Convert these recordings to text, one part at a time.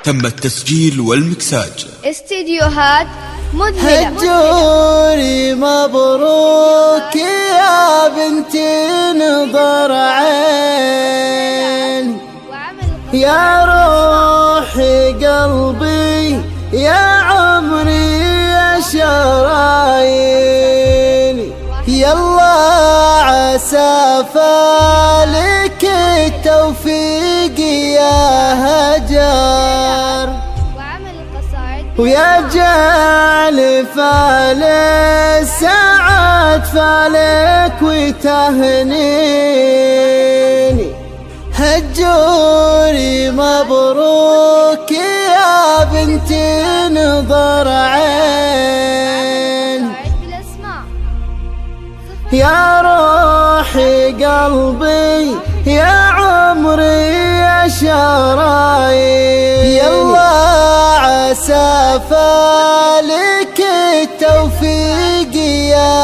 تم التسجيل والمكساج. استديوهات مذهلة. هجوري مبروك يا بنتي نظر عين، يا روح قلبي يا عمري يا شرايين، يلا عسى فالك التوفيق يا هجر، ويا جعل فالساعات فالك وتهنيني. هجوري مبروك يا بنتي نظر عين، يا روحي قلبي يا عمري يا شرايين، يلا عسى فالك التوفيق يا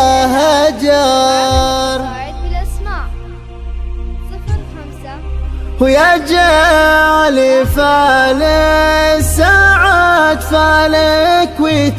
هجر، ويا جعل فالساعات فالك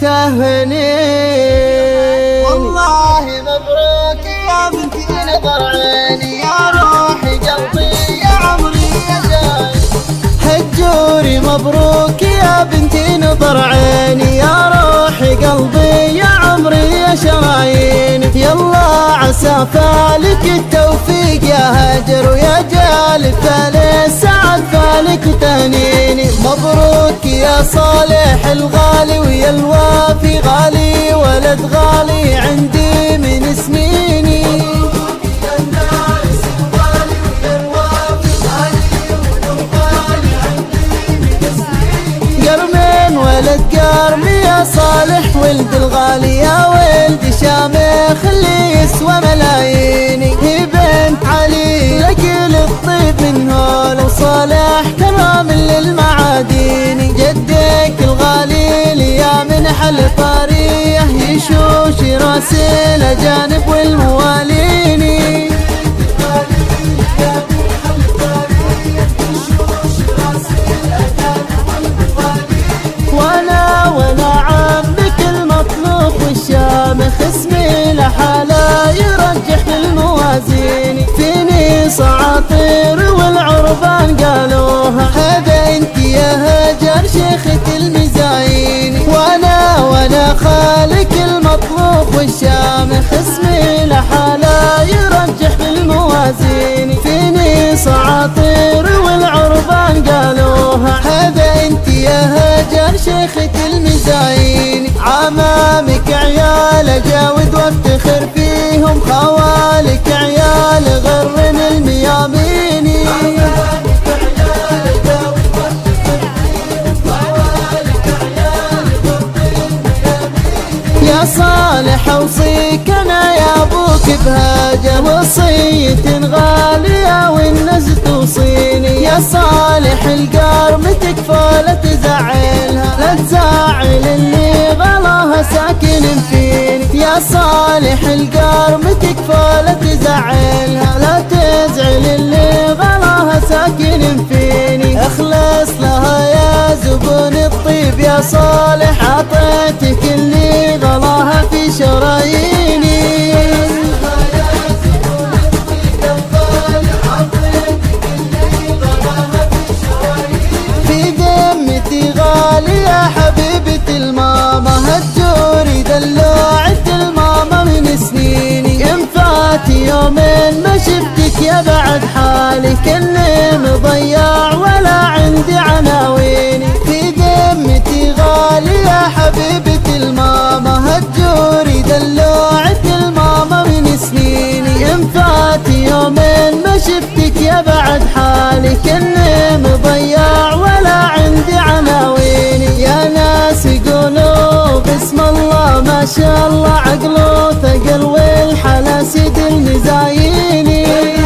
وتهنيني. والله مبروك يا بنتي نظر عيني، يا روحي قلبي يا عمري يا جاي. هجوري مبروك يا بنتي نظر عيني، يا روحي قلبي يا عمري يا شرايين، يلا عسى فالك التوفيق يا هجر، ويا جالب فالساعات فالك وتهنيني. مبروك يا صالح الغالي ويا الوافي غالي، ولد غالي عندي من سنيني. قرمين ولد قرمي يا صالح ولد الغالي، يا ولد شامخ اللي يسوى ملاييني. هي بنت علي لقل الطيب من هول، وصالح تمام للمعاديني. جدك الغالي ليا من حل طاريه، يشوش راس الاجانب والمواليني. وانا عمك المطلوب والشامخ، اسمي لحاله يرجح للموازين. فيني صعاطير والعربان قالوها، هذا انت يا هجر شيخة المزاين. وانا خالك المطلوب والشامخ، اسمي لحاله يرجح للموازين. فيني صعاطير والعربان قالوها، هذا انت يا هجر شيخة المزاين. عمامك عيال اجاود وافتخر فيهم، خوالك عيال غرن المياميني. يا صالح اوصيك انا يا ابوك بهاجة، وصية غالية والناس توصيني. يا صالح القرم تكفى لا تزعلها، لا تزعل اللي غلاها ساكن فيني. يا صالح القرم تكفى لا تزعلها، لا تزعل اللي غلاها ساكن فيني. اخلص لها يا زبون الطيب يا صالح، عطيتك اللي غلاها في شراييني. في ذمتي غالي يا حبيبة الماما، هجوري دلوعة الماما من سنيني. ينفات يومين ما شفتك يا بعد حالي، كني مضيع ولا عندي عناويني. في ذمتي غالي يا حبيبة الماما، هجوري دلوعة الماما من سنيني. ينفات يومين ما شفتك يا بعد حالي، كني مضيع ولا عندي عناويني. يا ناس يقولوا بسم الله ما شاء الله، عقله ثقل والحلا سيد المزاييني.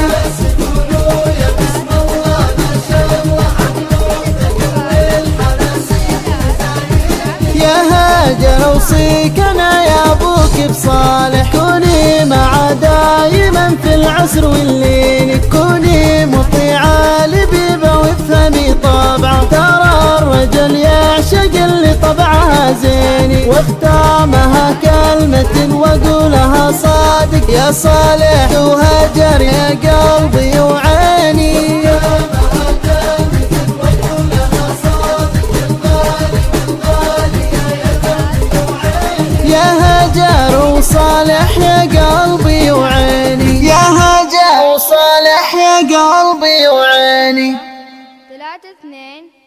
يا هاجر اوصيك انا يا ابوك بصالح، كوني مع دايما في العسر واللين، كوني مطيعة لبيبة وافهمي طابعه. ترى الرجل واقولها صادق يا صالح وهجر يا قلبي وعيني. يا هجر وصالح يا قلبي وعيني، يا هجر وصالح يا قلبي وعيني. 3 2